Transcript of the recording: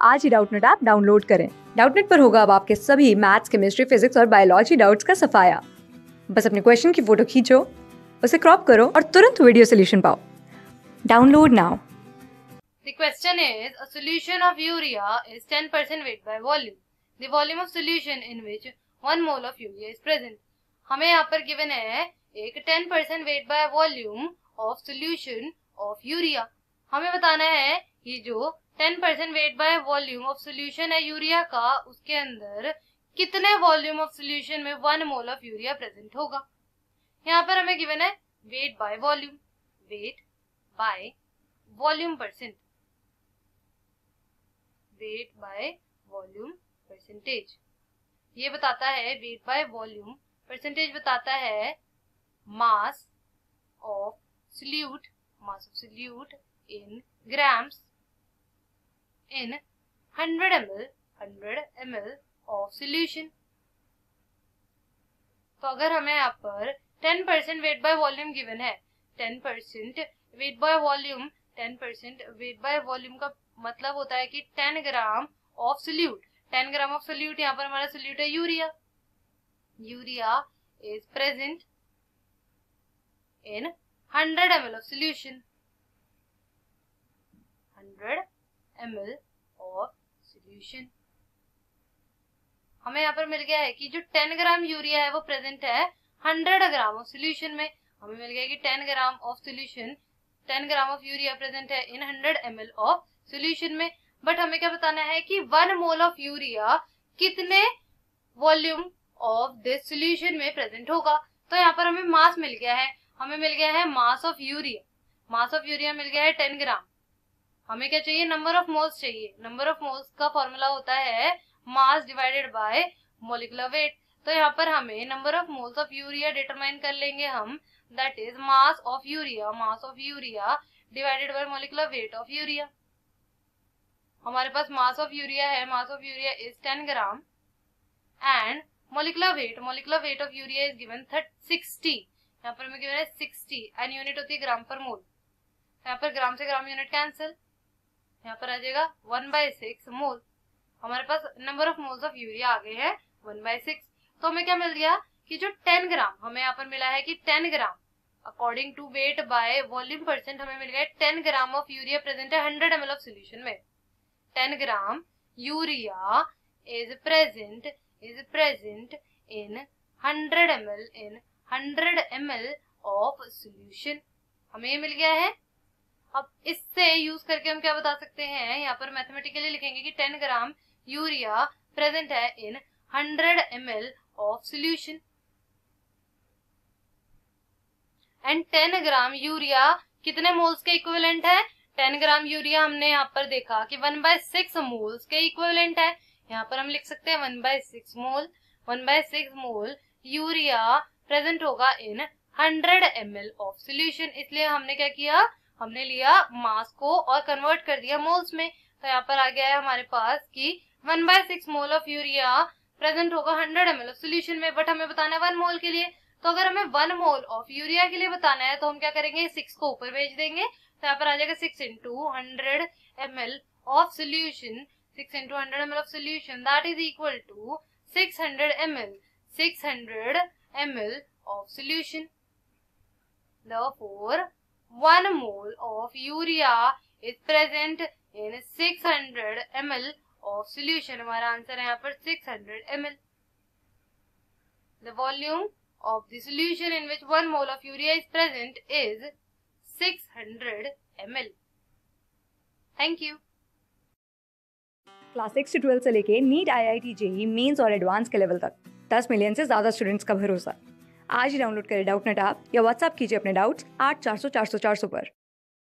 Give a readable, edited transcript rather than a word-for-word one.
आज ही Doubtnut app download करें। डाउटनेट पर होगा अब आपके सभी मैथ्स, केमिस्ट्री, फिजिक्स और बायोलॉजी डाउट्स का सफाया। बस अपने क्वेश्चन की फोटो खींचो, उसे क्रॉप करो और तुरंत वीडियो सोल्यूशन पाओ। Download now. The question is, a solution of urea is 10% weight by volume. The volume of solution in which 1 mole of urea is present. हमें यहाँ पर given है एक 10% weight by volume of solution of urea. हमें बताना है ये जो 10% weight by volume of solution है यूरिया का, उसके अंदर कितने वॉल्यूम ऑफ सोल्यूशन में 1 मोल ऑफ यूरिया प्रेजेंट होगा। यहाँ पर हमें गिवन है weight by volume, weight by volume percent, weight by volume percentage. ये बताता है वेट बाय वॉल्यूम, परसेंटेज बताता है mass of solute, mass of solute in grams in 100 ml of solution। तो अगर हमें यहाँ पर 10% वेट बाय वॉल्यूम गिवन है, 10% weight by volume, 10% weight by volume का मतलब होता है कि 10 gram of solute. 10 gram of solute, यहाँ पर हमारा सोल्यूट है urea. Urea is present in 100 ml of solution, 100 ml of solution। हमें यहाँ पर मिल गया है कि जो 10 ग्राम यूरिया है वो प्रेजेंट है 100 ग्राम ऑफ सोल्यूशन में। हमें मिल गया कि 10 gram of solution, 10 gram of urea present है इन 100 ml ऑफ सोल्यूशन में। बट हमें क्या बताना है कि 1 मोल ऑफ यूरिया कितने वॉल्यूम ऑफ दिस सोल्यूशन में प्रेजेंट होगा। तो यहाँ पर हमें मास मिल गया है, हमें मिल गया है mass of urea. Mass of urea मिल गया है 10 ग्राम। हमें क्या चाहिए, नंबर ऑफ मोल्स चाहिए। नंबर ऑफ मोल्स का फॉर्मूला होता है mass divided by molecular weight. तो यहाँ पर हमें number of moles of urea determine कर लेंगे हम, that is mass of urea, mass of urea divided by molecular weight of urea. हमारे पास मास ऑफ यूरिया है, mass of urea is 10 gram and molecular weight of urea is given 60। यहाँ पर हमें given है 60 एंड यूनिट होती है ग्राम पर मोल। यहाँ पर ग्राम से ग्राम यूनिट कैंसिल, यहाँ पर आ जाएगा 1/6 मोल। हमारे पास number of moles of urea आ गए हैं 1/6। तो हमें क्या मिल गया कि जो 10 ग्राम हमें यहाँ पर मिला है कि 10 gram according to weight by volume percent हमें मिल गया 10 ग्राम ऑफ यूरिया प्रेजेंट है 100 ml ऑफ सोल्यूशन में। 10 gram urea is present in 100 ml of solution. हमें ये मिल गया है। अब इससे यूज करके हम क्या बता सकते हैं, यहाँ पर मैथमेटिकली लिखेंगे कि 10 ग्राम यूरिया प्रेजेंट है in 100 ml of solution and 10 gram urea कितने मोल्स के इक्विवेलेंट है। 10 ग्राम यूरिया हमने यहाँ पर देखा कि 1/6 मोल्स के इक्विवेलेंट है। यहाँ पर हम लिख सकते हैं 1/6 मोल। 1/6 मोल यूरिया प्रेजेंट होगा इन 100 ml ऑफ सोल्यूशन। इसलिए हमने क्या किया, हमने लिया मास को और कन्वर्ट कर दिया मोल्स में। तो यहाँ पर आ गया है हमारे पास कि 1/6 मोल ऑफ यूरिया प्रेजेंट होगा 100 ml ऑफ सोल्यूशन में। बट हमें बताना है 1 मोल के लिए। तो अगर हमें 1 मोल ऑफ यूरिया के लिए बताना है तो हम क्या करेंगे, 6 को ऊपर भेज देंगे। तो यहाँ पर आ जाएगा 6 × 100 ml of solution, 6 × 100 ml of solution that is equal to 600 ml, 600 ml of solution. Therefore 1 mole of urea is present in 600 ml of solution। हमारा आंसर है यहाँ पर 600 ml। The volume of the solution in which 1 mole of urea is present is 600 ml। Thank you। Class 6 से 12 से लेके NEET, IIT, JEE mains और advance के level तक 10 मिलियन से ज्यादा स्टूडेंट्स का भरोसा। आज ही डाउनलोड करें डाउटनेट ऐप या व्हाट्सएप कीजिए अपने डाउट्स 8400 400 400 पर।